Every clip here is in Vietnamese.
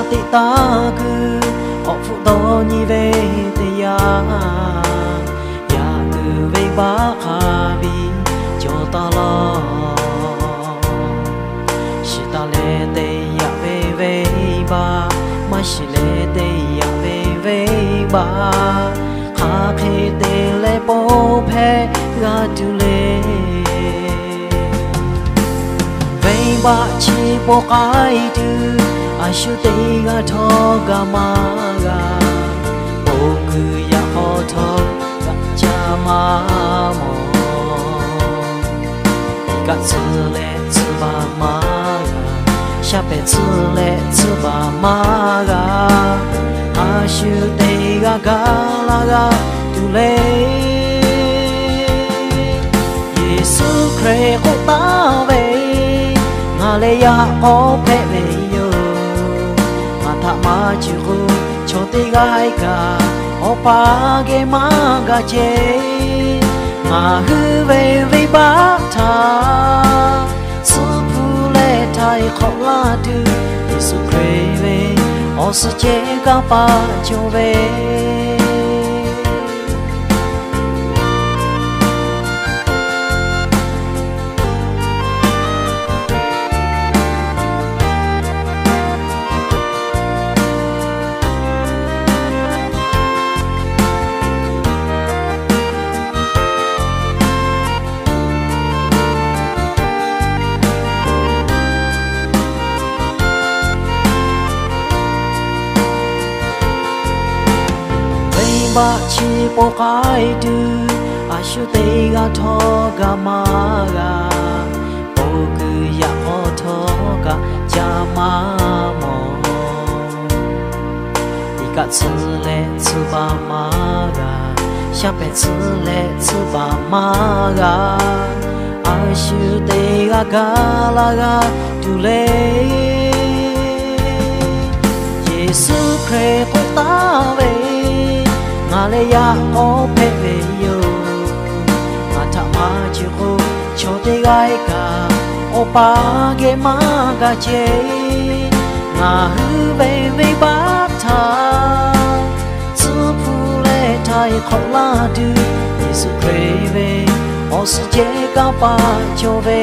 tị ta cứ họ phụ to như về tây ya cứ về ba hà vi cho ta lo si ta lệ tây ya về ba mà si lệ tây ya về ba hà khi tây lệ bố phe ga tu lệ về ba chỉ bộ cái tu ai sưu tây ga thọ ga ma ga bộ cứ ya họ thọ ga cha ma mo ga chữ lệ chữ ba ma ga xa bề chữ lệ chữ ba ma ga ai sưu tây ga la ga tu lệ Giêsu Christ của ta về ngà lệ ya có phép về thả mà chịu cho tê gai cả opa ge ma ga che ngà hư về bát tha sư phụ lệ thay khó la tu Giêsu Christ về ô sư che ga pa cho về ba chi po kai tu a shu te ga tho ga ma ga po ku ya ho tho ga cha ma mo ni ga tsu le tsu ba ma ga sha pe tsu le tsu ba ma ga a shu te ga la ga tu le Giêsu Christ của ta về ngà lệ ya ô phê về yo ngà thả mà chịu khô cho tê gai cả ô pa ghé mà gà chê ngà hư về bát tha sư phụ lệ thay khó la tu Giêsu Christ về ô sư chế cả pa cho về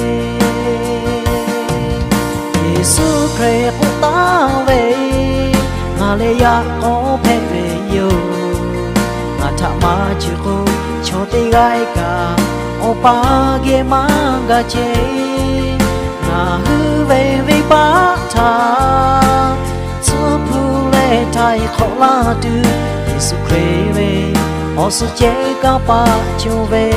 Giêsu Christ của ta về ngà lệ ya ô phê về yo thả mà chịu khô cho tê gai cả ô pa ghé mà gà chê ngà hư về bát tha sư phụ lệ thay khó la tu Giêsu Christ về ô sư chế cả pa cho về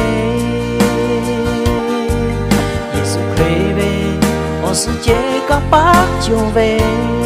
Giêsu Christ về ô sư chế cả pa cho về